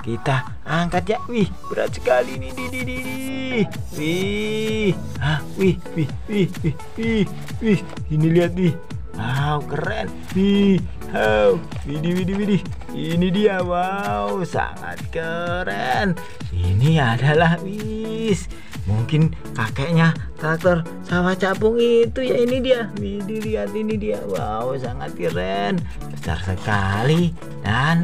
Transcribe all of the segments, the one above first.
kita angkat ya. Wih, berat sekali nih. Wih, wih, ini lihat nih. Wow, keren. Wih, widih. Ini dia, wow, sangat keren. Ini adalah mungkin kakeknya traktor sawah capung itu ya. Ini dia, widih, lihat ini dia. Wow, sangat keren, besar sekali. Dan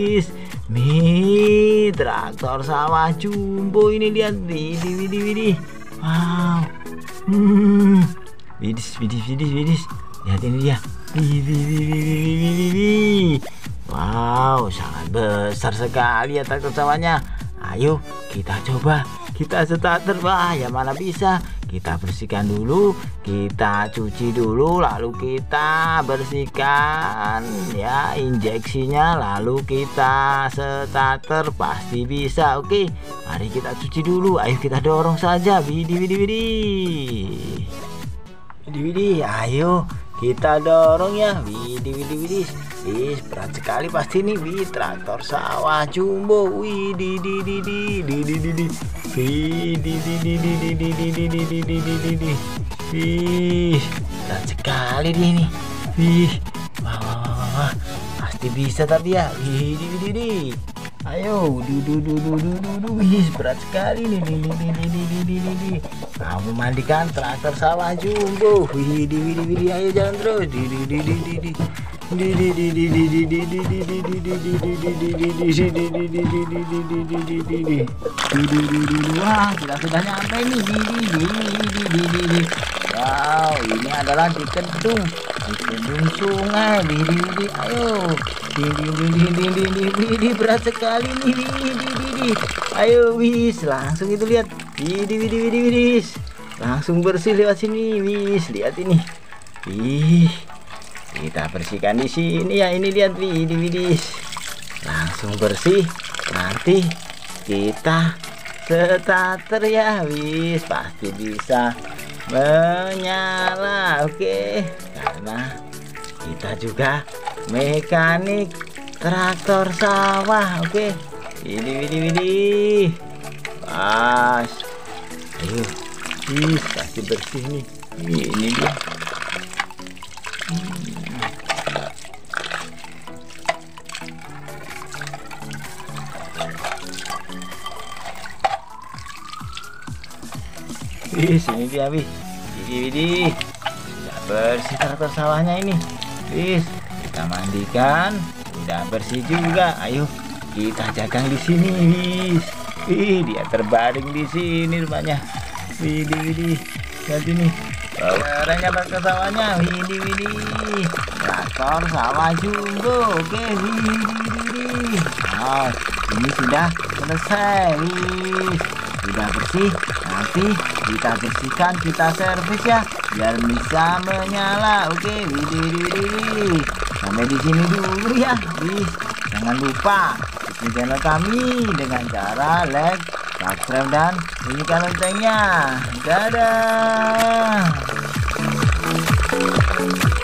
nih traktor sawah jumbo ini, lihat, widih. Wow, widih. Lihat ini dia. Wow, sangat besar sekali ya traktor sawahnya. Ayo kita coba, kita starter. Wah, ya mana bisa. Kita bersihkan dulu, kita cuci dulu, lalu kita bersihkan ya injeksinya, lalu kita starter, pasti bisa. Oke, mari kita cuci dulu. Ayo kita dorong saja. Widih. Ayo kita dorong ya. Widih. Berat sekali pasti nih. Traktor sawah jumbo. Berat sekali dia nih. Wah, pasti bisa tapi ya. Widih. Ayo, berat sekali nih. Kamu mandikan traktor sawah jumbo. Widih. Ayo jalan terus. Wah, kita sudah nyampe nih. Wow, ini adalah di kedung sungai. Ayo. Berat sekali nih. Ayo, langsung itu lihat. Langsung bersih lewat sini. Lihat ini. Kita bersihkan di sini ya. Ini lihat, langsung bersih. Nanti kita starter ya. Pasti bisa menyala. Oke, karena kita juga mekanik traktor sawah. Oke, widih. Pas. Ayo, pasti bersih nih. Ini dia. Ini dia, widih. Sudah bersih traktor sawahnya ini. Kita mandikan, udah bersih juga. Ayo kita jagang di sini. Dia terbaring di sini rupanya. Widih. Lihat ini. Kerennya traktor sawahnya. Widih. Traktor sawah jumbo. Oke, widih. Oh, ini sudah selesai. Sudah bersih. Nanti kita bersihkan, kita servis ya, biar bisa menyala. Oke, widih. Sampai di sini dulu ya. Jangan lupa ikuti channel kami dengan cara like, subscribe, dan bunyikan loncengnya. Dadah.